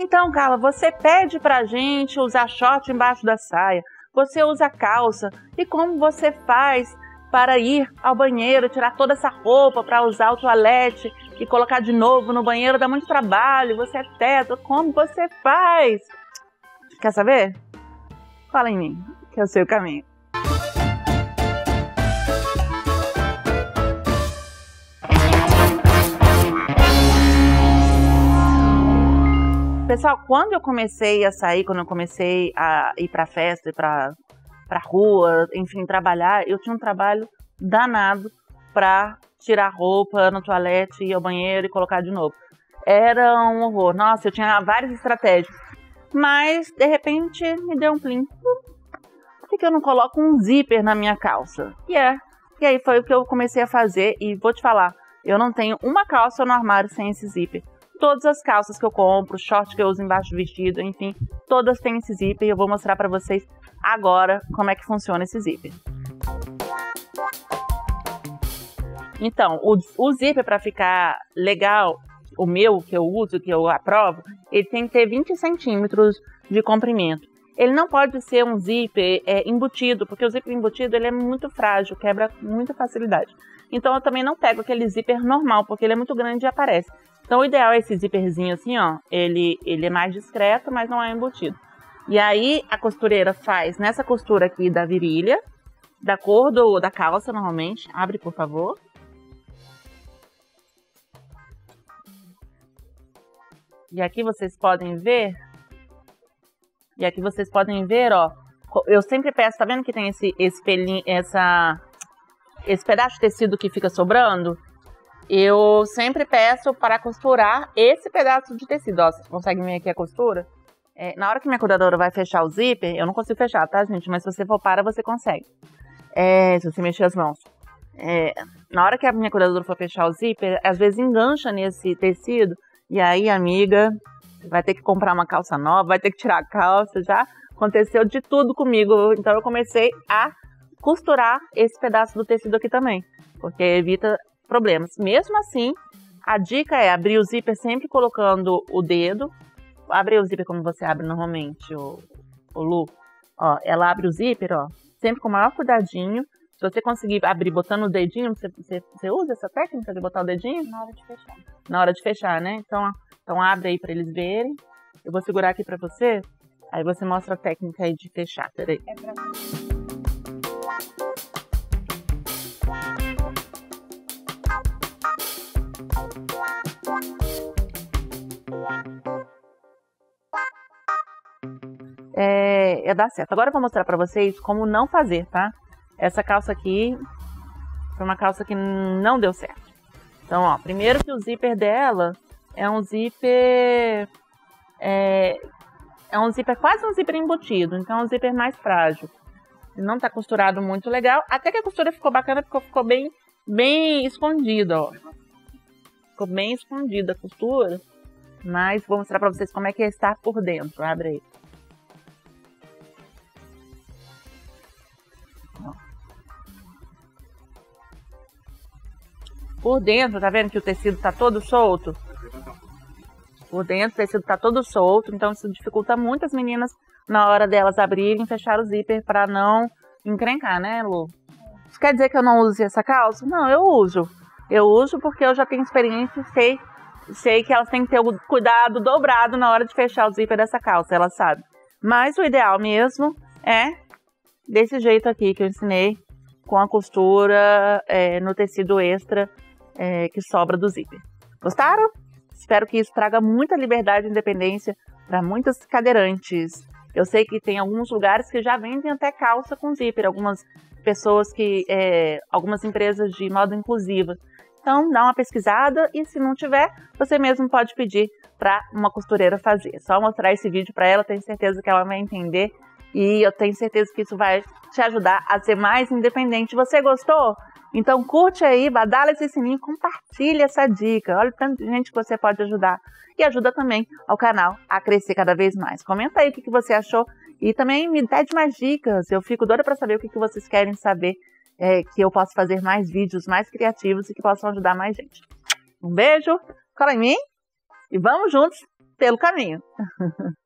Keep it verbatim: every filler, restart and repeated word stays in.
Então, Carla, você pede pra gente usar short embaixo da saia, você usa calça, e como você faz para ir ao banheiro, tirar toda essa roupa para usar o toalete e colocar de novo no banheiro, dá muito trabalho, você é teto, como você faz? Quer saber? Fala em mim, que eu sei o caminho. Pessoal, quando eu comecei a sair, quando eu comecei a ir pra festa, ir pra, pra rua, enfim, trabalhar, eu tinha um trabalho danado pra tirar roupa no toalete, ir ao banheiro e colocar de novo. Era um horror. Nossa, eu tinha várias estratégias. Mas, de repente, me deu um plim. Por que eu não coloco um zíper na minha calça? E é. E aí foi o que eu comecei a fazer. E vou te falar, eu não tenho uma calça no armário sem esse zíper. Todas as calças que eu compro, short que eu uso embaixo do vestido, enfim, todas têm esse zíper. E eu vou mostrar pra vocês agora como é que funciona esse zíper. Então, o, o zíper, para ficar legal, o meu que eu uso, que eu aprovo, ele tem que ter vinte centímetros de comprimento. Ele não pode ser um zíper é, embutido, porque o zíper embutido ele é muito frágil, quebra com muita facilidade. Então eu também não pego aquele zíper normal, porque ele é muito grande e aparece. Então o ideal é esse zíperzinho assim, ó, ele, ele é mais discreto, mas não é embutido. E aí a costureira faz nessa costura aqui da virilha, da cor do, da calça normalmente. Abre, por favor. E aqui vocês podem ver, e aqui vocês podem ver, ó, eu sempre peço, tá vendo que tem esse, esse pelinho, essa, esse pedaço de tecido que fica sobrando? Eu sempre peço para costurar esse pedaço de tecido, ó, vocês conseguem ver aqui a costura? É, na hora que minha cuidadora vai fechar o zíper, eu não consigo fechar, tá, gente? Mas se você for para, você consegue, é, se você mexer as mãos. É, na hora que a minha cuidadora for fechar o zíper, às vezes engancha nesse tecido. E aí, amiga, vai ter que comprar uma calça nova, vai ter que tirar a calça, já aconteceu de tudo comigo. Então eu comecei a costurar esse pedaço do tecido aqui também, porque evita problemas. Mesmo assim, a dica é abrir o zíper sempre colocando o dedo. Abre o zíper como você abre normalmente, o, o Lu. Ó, ela abre o zíper, ó, sempre com o maior cuidadinho. Se você conseguir abrir botando o dedinho, você, você, você usa essa técnica de botar o dedinho? Na hora de fechar. Na hora de fechar, né? Então, então abre aí para eles verem. Eu vou segurar aqui para você. Aí você mostra a técnica aí de fechar. Peraí. É pra... É, é dar certo. Agora eu vou mostrar para vocês como não fazer, tá? Essa calça aqui foi uma calça que não deu certo. Então, ó, primeiro que o zíper dela é um zíper... É, é um zíper, quase um zíper embutido. Então, é um zíper mais frágil. Não tá costurado muito legal. Até que a costura ficou bacana, ficou, ficou bem, bem escondida, ó. Ficou bem escondida a costura. Mas vou mostrar pra vocês como é que está por dentro. Abre aí. Por dentro, tá vendo que o tecido tá todo solto? Por dentro o tecido tá todo solto, então isso dificulta muito as meninas na hora delas abrirem e fechar o zíper para não encrencar, né, Lu? Isso quer dizer que eu não use essa calça? Não, eu uso. Eu uso porque eu já tenho experiência e sei, sei que elas têm que ter o cuidado dobrado na hora de fechar o zíper dessa calça, elas sabem. Mas o ideal mesmo é desse jeito aqui que eu ensinei, com a costura é, no tecido extra é, que sobra do zíper. Gostaram? Espero que isso traga muita liberdade e independência para muitas cadeirantes. Eu sei que tem alguns lugares que já vendem até calça com zíper, algumas pessoas que, é, algumas empresas de moda inclusiva. Então dá uma pesquisada e se não tiver, você mesmo pode pedir para uma costureira fazer. É só mostrar esse vídeo para ela, tenho certeza que ela vai entender e eu tenho certeza que isso vai te ajudar a ser mais independente. Você gostou? Então curte aí, badala esse sininho, compartilha essa dica. Olha o tanto de gente que você pode ajudar. E ajuda também ao canal a crescer cada vez mais. Comenta aí o que você achou e também me pede mais dicas. Eu fico doida para saber o que vocês querem saber, é, que eu posso fazer mais vídeos mais criativos e que possam ajudar mais gente. Um beijo, cola em mim e vamos juntos pelo caminho.